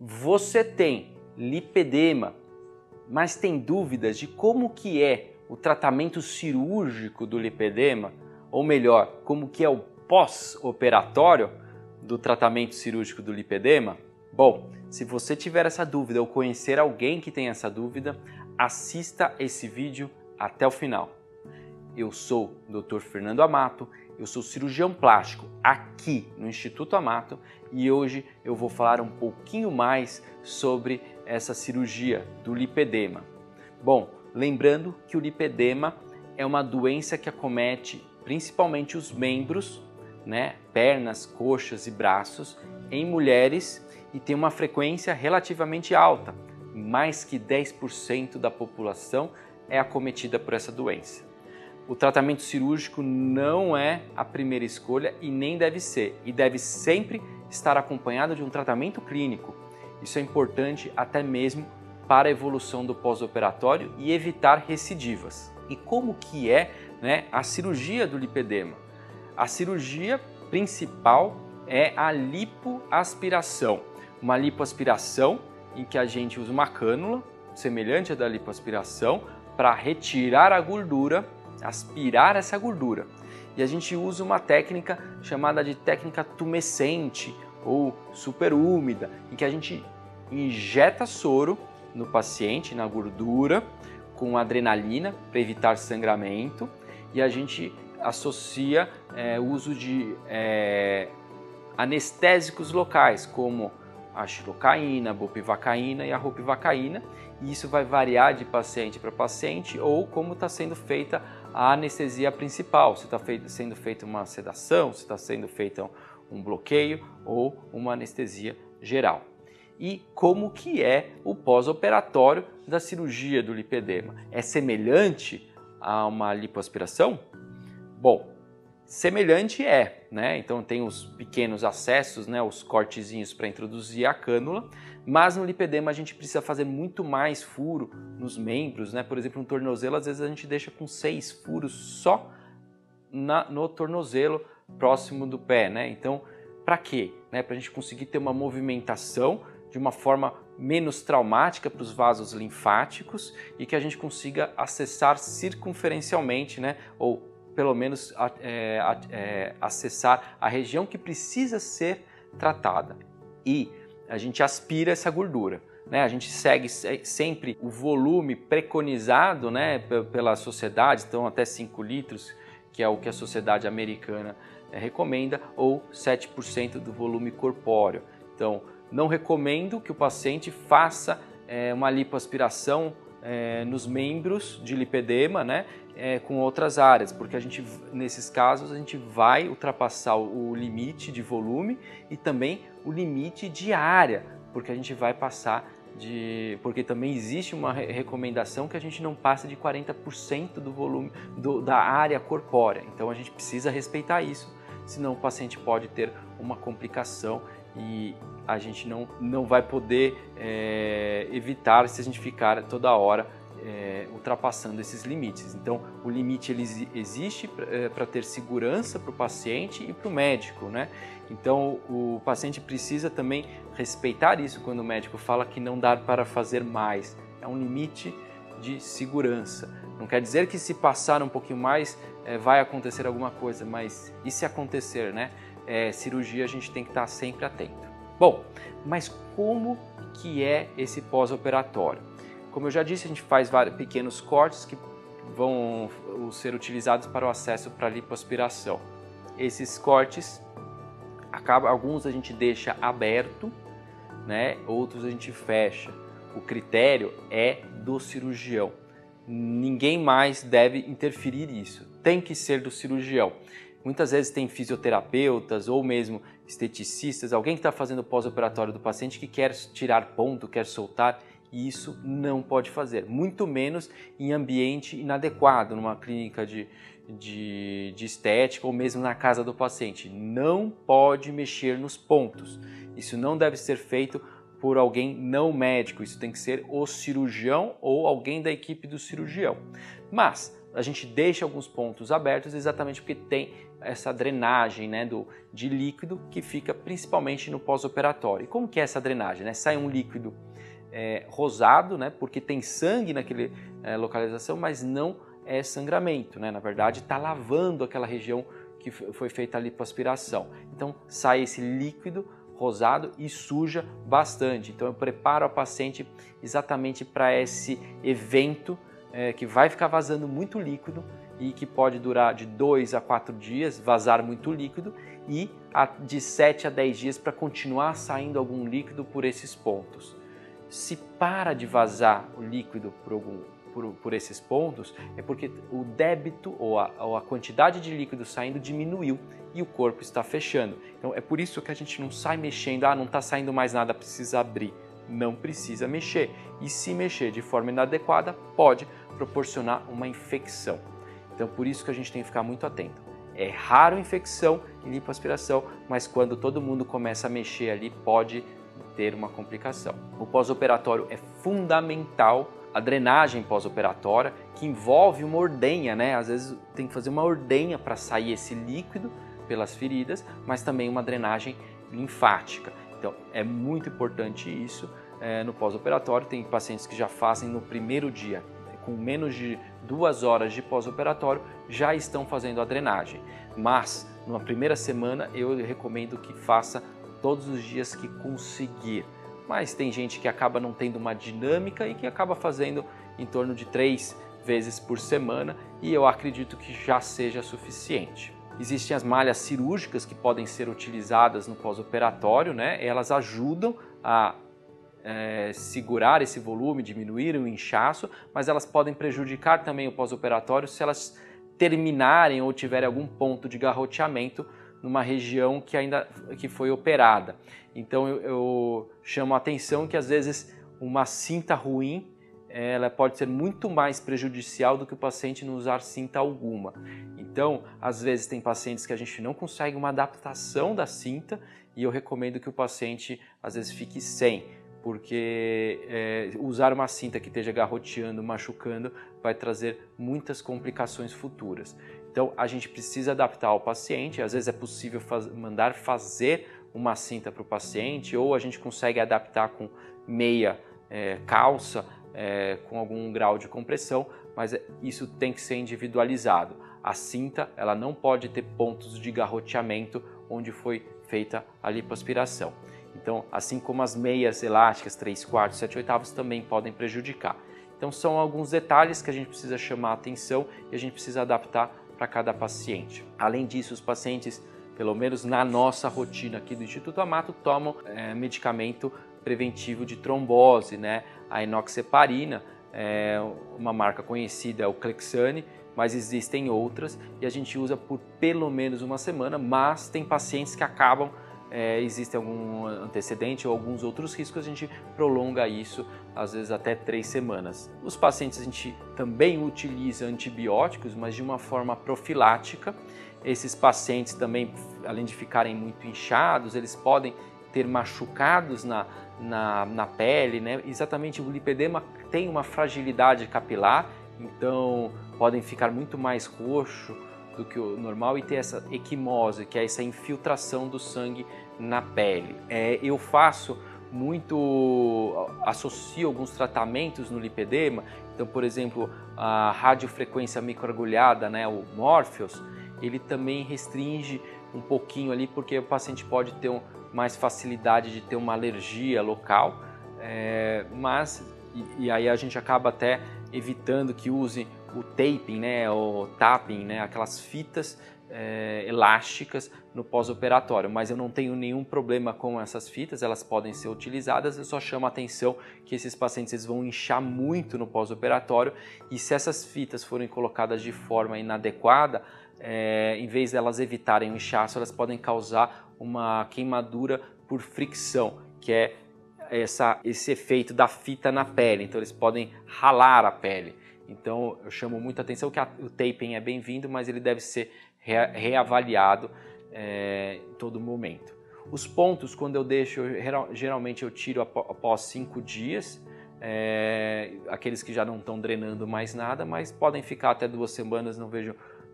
você tem lipedema, mas tem dúvidas de como que é o tratamento cirúrgico do lipedema, ou melhor, como que é o pós-operatório do tratamento cirúrgico do lipedema? Bom, se você tiver essa dúvida ou conhecer alguém que tem essa dúvida, assista esse vídeo até o final. Eu sou o Dr. Fernando Amato, eu sou cirurgião plástico aqui no Instituto Amato e hoje eu vou falar um pouquinho mais sobre essa cirurgia do lipedema. Bom, lembrando que o lipedema é uma doença que acomete principalmente os membros, né, pernas, coxas e braços, em mulheres e tem uma frequência relativamente alta. Mais que 10% da população é acometida por essa doença. O tratamento cirúrgico não é a primeira escolha e nem deve ser, e deve sempre estar acompanhado de um tratamento clínico. Isso é importante até mesmo para a evolução do pós-operatório e evitar recidivas. E como que é, né, a cirurgia do lipedema? A cirurgia principal é a lipoaspiração. Uma lipoaspiração em que a gente usa uma cânula, semelhante à da lipoaspiração, para retirar a gordura, aspirar essa gordura. E a gente usa uma técnica chamada de técnica tumescente ou superúmida, em que a gente injeta soro no paciente, na gordura, com adrenalina para evitar sangramento, e a gente associa o uso de anestésicos locais, como a xilocaína, a bupivacaína e a ropivacaína, e isso vai variar de paciente para paciente ou como está sendo feita a anestesia principal, se está sendo feita uma sedação, se está sendo feita um bloqueio ou uma anestesia geral. E como que é o pós-operatório da cirurgia do lipedema? É semelhante a uma lipoaspiração? Bom, semelhante é, né? Então tem os pequenos acessos, né? Os cortezinhos para introduzir a cânula, mas no lipedema a gente precisa fazer muito mais furo nos membros, né? Por exemplo, no tornozelo, às vezes a gente deixa com 6 furos só no tornozelo próximo do pé, né? Então, para quê? Né? Para a gente conseguir ter uma movimentação de uma forma menos traumática para os vasos linfáticos e que a gente consiga acessar circunferencialmente, né? Ou pelo menos acessar a região que precisa ser tratada. E a gente aspira essa gordura, né? A gente segue sempre o volume preconizado, né, pela sociedade, então até 5 litros, que é o que a sociedade americana recomenda, ou 7% do volume corpóreo. Então, não recomendo que o paciente faça uma lipoaspiração nos membros de lipedema, né, com outras áreas, porque nesses casos a gente vai ultrapassar o limite de volume e também o limite de área, porque a gente vai passar porque também existe uma recomendação que a gente não passe de 40% do volume da área corpórea. Então a gente precisa respeitar isso, senão o paciente pode ter uma complicação e a gente não vai poder evitar se a gente ficar toda hora ultrapassando esses limites. Então, o limite ele existe para ter segurança para o paciente e para o médico, né? Então, o paciente precisa também respeitar isso quando o médico fala que não dá para fazer mais. É um limite de segurança. Não quer dizer que se passar um pouquinho mais vai acontecer alguma coisa, mas e se acontecer, né? Cirurgia a gente tem que estar sempre atento. Bom, mas como que é esse pós-operatório? Como eu já disse, a gente faz vários pequenos cortes que vão ser utilizados para o acesso para a lipoaspiração. Esses cortes, alguns a gente deixa aberto, né? Outros a gente fecha. O critério é do cirurgião. Ninguém mais deve interferir nisso. Tem que ser do cirurgião. Muitas vezes tem fisioterapeutas ou mesmo esteticistas, alguém que está fazendo o pós-operatório do paciente que quer tirar ponto, quer soltar, e isso não pode fazer, muito menos em ambiente inadequado, numa clínica de estética ou mesmo na casa do paciente. Não pode mexer nos pontos. Isso não deve ser feito por alguém não médico, isso tem que ser o cirurgião ou alguém da equipe do cirurgião. Mas a gente deixa alguns pontos abertos exatamente porque tem essa drenagem, né, de líquido que fica principalmente no pós-operatório. E como que é essa drenagem? Né? Sai um líquido rosado, né, porque tem sangue naquela localização, mas não é sangramento. Né? Na verdade, está lavando aquela região que foi feita a lipoaspiração. Então sai esse líquido rosado e suja bastante. Então eu preparo a paciente exatamente para esse evento que vai ficar vazando muito líquido e que pode durar de 2 a 4 dias, vazar muito líquido, e de 7 a 10 dias para continuar saindo algum líquido por esses pontos. Se para de vazar o líquido por esses pontos, é porque o débito ou a quantidade de líquido saindo diminuiu e o corpo está fechando. Então é por isso que a gente não sai mexendo, não está saindo mais nada, precisa abrir. Não precisa mexer. E se mexer de forma inadequada, pode proporcionar uma infecção. Então por isso que a gente tem que ficar muito atento. É raro infecção em lipoaspiração, mas quando todo mundo começa a mexer ali, pode ter uma complicação. O pós-operatório é fundamental, a drenagem pós-operatória, que envolve uma ordenha, né? Às vezes tem que fazer uma ordenha para sair esse líquido pelas feridas, mas também uma drenagem linfática. Então é muito importante isso no pós-operatório. Tem pacientes que já fazem no primeiro dia, com menos de 2 horas de pós-operatório, já estão fazendo a drenagem. Mas numa primeira semana eu recomendo que faça todos os dias que conseguir. Mas tem gente que acaba não tendo uma dinâmica e que acaba fazendo em torno de 3 vezes por semana, e eu acredito que já seja suficiente. Existem as malhas cirúrgicas que podem ser utilizadas no pós-operatório, né? Elas ajudam a segurar esse volume, diminuir o inchaço, mas elas podem prejudicar também o pós-operatório se elas terminarem ou tiverem algum ponto de garroteamento numa região que foi operada. Então eu chamo a atenção que às vezes uma cinta ruim ela pode ser muito mais prejudicial do que o paciente não usar cinta alguma. Então, às vezes tem pacientes que a gente não consegue uma adaptação da cinta e eu recomendo que o paciente às vezes fique sem, porque usar uma cinta que esteja garroteando, machucando, vai trazer muitas complicações futuras. Então a gente precisa adaptar ao paciente, às vezes é possível mandar fazer uma cinta para o paciente, ou a gente consegue adaptar com meia calça, com algum grau de compressão, mas isso tem que ser individualizado. A cinta ela não pode ter pontos de garroteamento onde foi feita a lipoaspiração. Então, assim como as meias elásticas 3/4, 7/8 também podem prejudicar. Então são alguns detalhes que a gente precisa chamar a atenção e a gente precisa adaptar para cada paciente. Além disso, os pacientes, pelo menos na nossa rotina aqui do Instituto Amato, tomam medicamento preventivo de trombose, né? A enoxaparina, uma marca conhecida é o Clexane, mas existem outras e a gente usa por pelo menos uma semana, mas tem pacientes que acabam, existe algum antecedente ou alguns outros riscos, a gente prolonga isso às vezes até 3 semanas. Os pacientes a gente também utiliza antibióticos, mas de uma forma profilática. Esses pacientes também, além de ficarem muito inchados, eles podem ter machucados na pele, né? Exatamente, o lipedema tem uma fragilidade capilar, então podem ficar muito mais roxo do que o normal e ter essa equimose, que é essa infiltração do sangue na pele. Eu faço associo alguns tratamentos no lipedema, então por exemplo a radiofrequência microagulhada, né, o Morpheus, ele também restringe um pouquinho ali porque o paciente pode ter mais facilidade de ter uma alergia local, e aí a gente acaba até evitando que use o taping, né, o tapping, né, aquelas fitas elásticas no pós-operatório, mas eu não tenho nenhum problema com essas fitas, elas podem ser utilizadas. Eu só chamo a atenção que esses pacientes eles vão inchar muito no pós-operatório e se essas fitas forem colocadas de forma inadequada, em vez de elas evitarem o inchaço, elas podem causar uma queimadura por fricção, que é esse efeito da fita na pele, então eles podem ralar a pele. Então eu chamo muita atenção que o taping é bem-vindo, mas ele deve ser reavaliado em todo momento. Os pontos, quando eu deixo, geralmente eu tiro após 5 dias, aqueles que já não estão drenando mais nada, mas podem ficar até 2 semanas, não vejo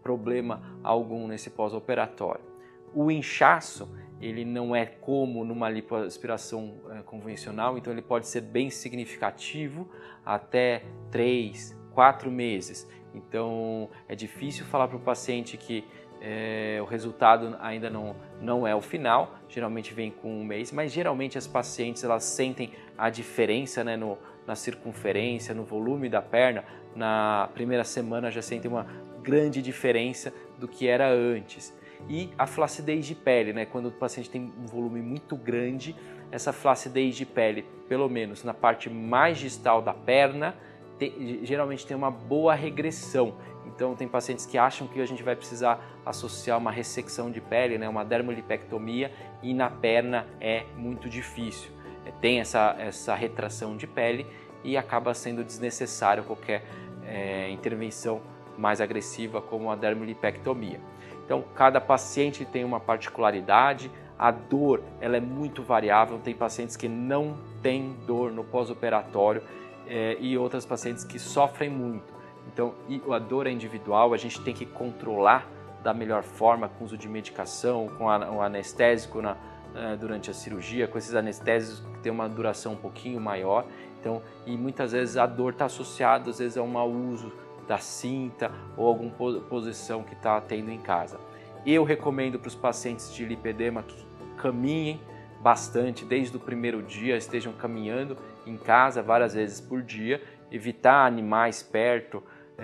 problema algum nesse pós-operatório. O inchaço, ele não é como numa lipoaspiração convencional, então ele pode ser bem significativo até 3, 4 meses. Então é difícil falar para o paciente que o resultado ainda não é o final, geralmente vem com 1 mês, mas geralmente as pacientes elas sentem a diferença, né, na circunferência, no volume da perna. Na primeira semana já sentem uma grande diferença do que era antes. E a flacidez de pele, né? Quando o paciente tem um volume muito grande, essa flacidez de pele, pelo menos na parte mais distal da perna, geralmente tem uma boa regressão. Então tem pacientes que acham que a gente vai precisar associar uma ressecção de pele, né? Uma dermolipectomia, e na perna é muito difícil. Tem essa retração de pele e acaba sendo desnecessário qualquer intervenção mais agressiva como a dermolipectomia. Então, cada paciente tem uma particularidade, a dor ela é muito variável, tem pacientes que não têm dor no pós-operatório e outras pacientes que sofrem muito. Então, a dor é individual, a gente tem que controlar da melhor forma com o uso de medicação, com o anestésico durante a cirurgia, com esses anestésicos que tem uma duração um pouquinho maior. Então, e muitas vezes a dor está associada às vezes a um mau uso da cinta ou alguma posição que está tendo em casa. Eu recomendo para os pacientes de lipedema que caminhem bastante desde o primeiro dia, estejam caminhando em casa várias vezes por dia, evitar animais perto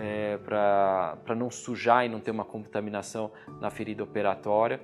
para não sujar e não ter uma contaminação na ferida operatória.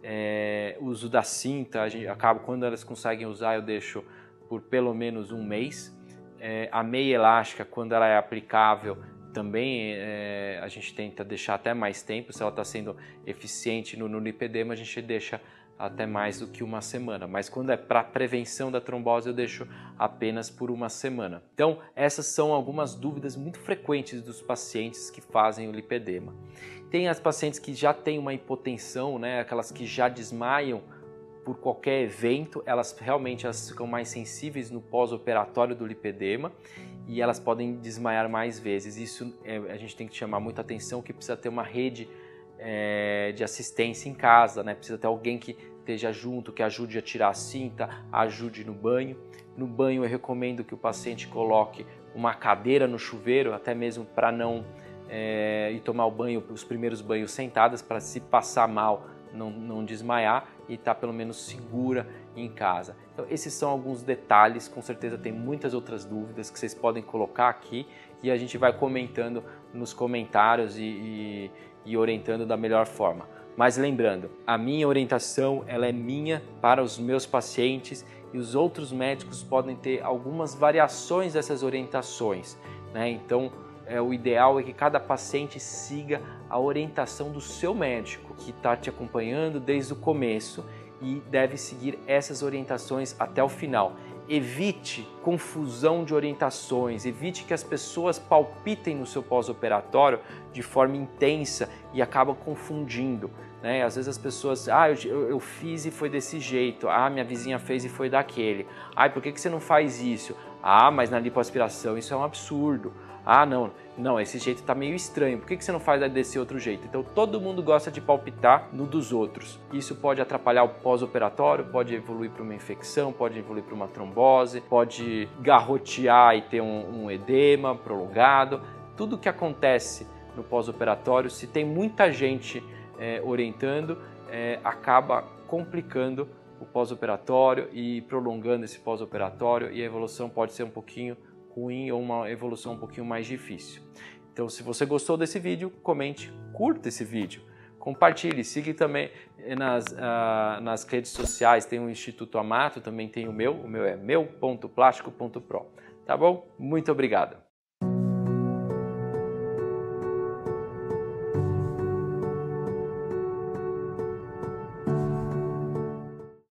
Uso da cinta, quando elas conseguem usar, eu deixo por pelo menos 1 mês. A meia elástica, quando ela é aplicável, também a gente tenta deixar até mais tempo. Se ela está sendo eficiente no lipedema, a gente deixa até mais do que 1 semana. Mas quando é para prevenção da trombose, eu deixo apenas por 1 semana. Então, essas são algumas dúvidas muito frequentes dos pacientes que fazem o lipedema. Tem as pacientes que já têm uma hipotensão, né? Aquelas que já desmaiam por qualquer evento, elas ficam mais sensíveis no pós-operatório do lipedema e elas podem desmaiar mais vezes. Isso a gente tem que chamar muita atenção, que precisa ter uma rede de assistência em casa, né? Precisa ter alguém que esteja junto, que ajude a tirar a cinta, ajude no banho. No banho eu recomendo que o paciente coloque uma cadeira no chuveiro, até mesmo para não ir tomar o banho, os primeiros banhos sentadas, para se passar mal não desmaiar e estar pelo menos segura em casa. Então esses são alguns detalhes, com certeza tem muitas outras dúvidas que vocês podem colocar aqui e a gente vai comentando nos comentários e orientando da melhor forma. Mas lembrando, a minha orientação ela é minha para os meus pacientes e os outros médicos podem ter algumas variações dessas orientações, né? Então o ideal é que cada paciente siga a orientação do seu médico, que está te acompanhando desde o começo e deve seguir essas orientações até o final. Evite confusão de orientações, evite que as pessoas palpitem no seu pós-operatório de forma intensa e acabam confundindo, né? Às vezes as pessoas, eu fiz e foi desse jeito, minha vizinha fez e foi daquele, por que você não faz isso? Mas na lipoaspiração isso é um absurdo. Não, esse jeito está meio estranho, por que você não faz desse outro jeito? Então todo mundo gosta de palpitar no dos outros. Isso pode atrapalhar o pós-operatório, pode evoluir para uma infecção, pode evoluir para uma trombose, pode garrotear e ter um edema prolongado. Tudo que acontece no pós-operatório, se tem muita gente orientando, acaba complicando o pós-operatório e prolongando esse pós-operatório, e a evolução pode ser um pouquinho ruim ou uma evolução um pouquinho mais difícil. Então, se você gostou desse vídeo, comente, curta esse vídeo, compartilhe, siga também nas redes sociais, tem o Instituto Amato, também tem o meu é meu.plastico.pro. Tá bom? Muito obrigado!